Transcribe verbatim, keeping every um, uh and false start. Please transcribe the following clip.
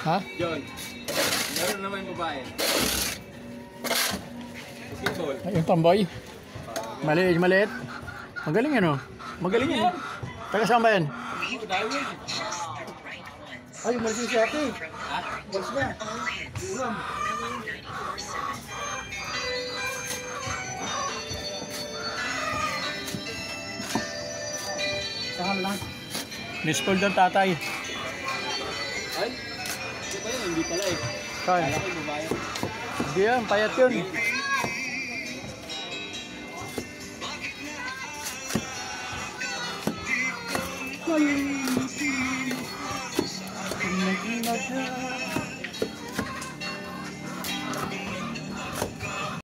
Ha? John. Meron naman yung babae. Basketball. Ay, yung tomboy. Maliit, maliit. Magaling yan oh. Magaling yan. Taga saan ba yan? Ay, umalis yung si ate. Ha? Umalis na. Ulam. Saan lang? Miss call ng tatay. Ay? Hindi pa yun, hindi pala eh. Saan? Kala ko yung babae. Hindi yan, payat yun. Ay,